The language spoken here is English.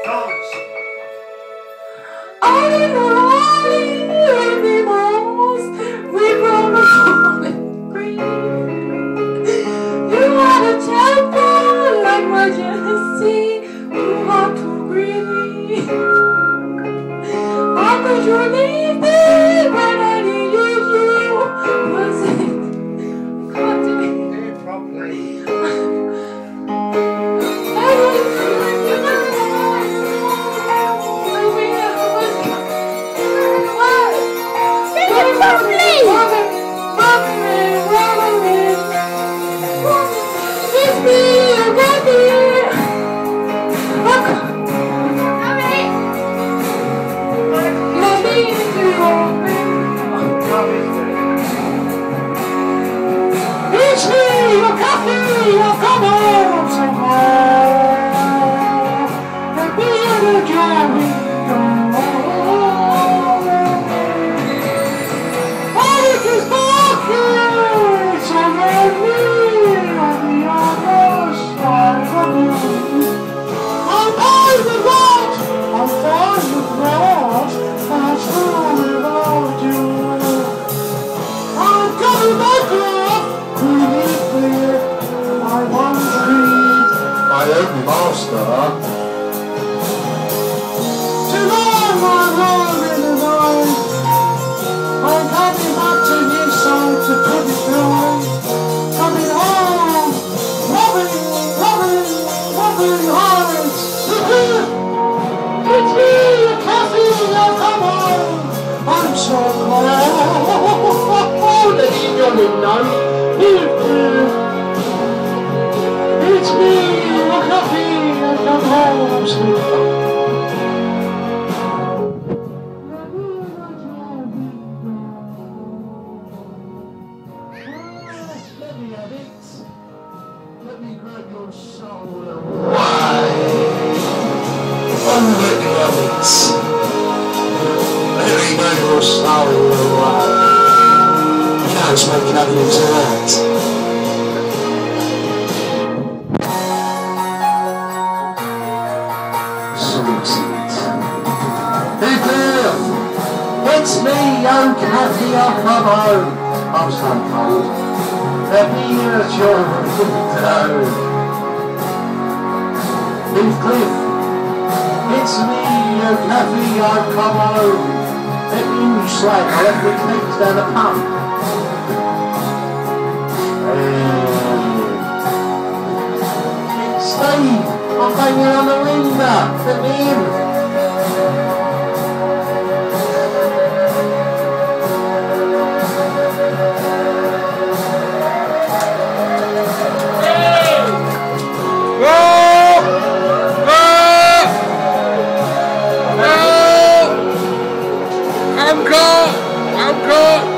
All in the morning, animals, we run a green. You are a temple like majesty, you are too greedy. How could you leave me when I needed you? Was it? I can't do it properly. I'm caught!